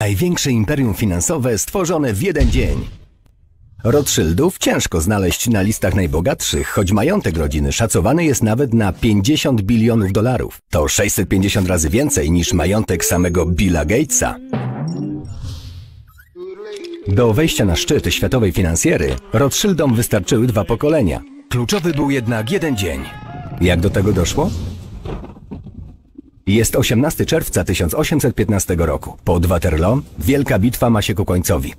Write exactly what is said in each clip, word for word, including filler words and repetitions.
Największe imperium finansowe stworzone w jeden dzień. Rothschildów ciężko znaleźć na listach najbogatszych, choć majątek rodziny szacowany jest nawet na pięćdziesiąt bilionów dolarów. To sześćset pięćdziesiąt razy więcej niż majątek samego Billa Gatesa. Do wejścia na szczyt światowej finansjery Rothschildom wystarczyły dwa pokolenia. Kluczowy był jednak jeden dzień. Jak do tego doszło? Jest osiemnastego czerwca tysiąc osiemset piętnastego roku. Pod Waterloo wielka bitwa ma się ku końcowi.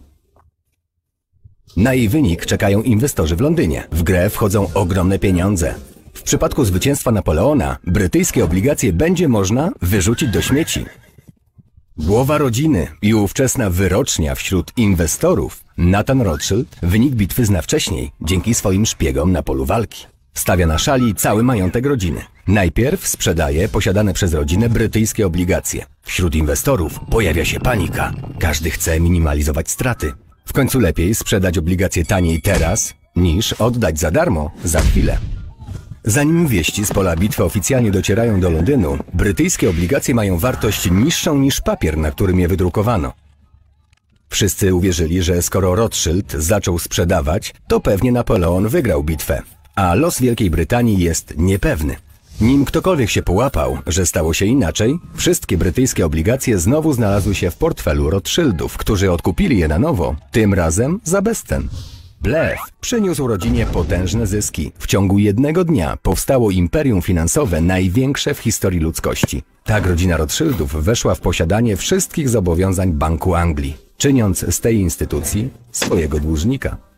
Na jej wynik czekają inwestorzy w Londynie. W grę wchodzą ogromne pieniądze. W przypadku zwycięstwa Napoleona brytyjskie obligacje będzie można wyrzucić do śmieci. Głowa rodziny i ówczesna wyrocznia wśród inwestorów, Nathan Rothschild, wynik bitwy zna wcześniej dzięki swoim szpiegom na polu walki. Stawia na szali cały majątek rodziny. Najpierw sprzedaje posiadane przez rodzinę brytyjskie obligacje. Wśród inwestorów pojawia się panika. Każdy chce minimalizować straty. W końcu lepiej sprzedać obligacje taniej teraz, niż oddać za darmo za chwilę. Zanim wieści z pola bitwy oficjalnie docierają do Londynu, brytyjskie obligacje mają wartość niższą niż papier, na którym je wydrukowano. Wszyscy uwierzyli, że skoro Rothschild zaczął sprzedawać, to pewnie Napoleon wygrał bitwę, a los Wielkiej Brytanii jest niepewny. Nim ktokolwiek się połapał, że stało się inaczej, wszystkie brytyjskie obligacje znowu znalazły się w portfelu Rothschildów, którzy odkupili je na nowo, tym razem za bezcen. Blef przyniósł rodzinie potężne zyski. W ciągu jednego dnia powstało imperium finansowe największe w historii ludzkości. Tak rodzina Rothschildów weszła w posiadanie wszystkich zobowiązań Banku Anglii, czyniąc z tej instytucji swojego dłużnika.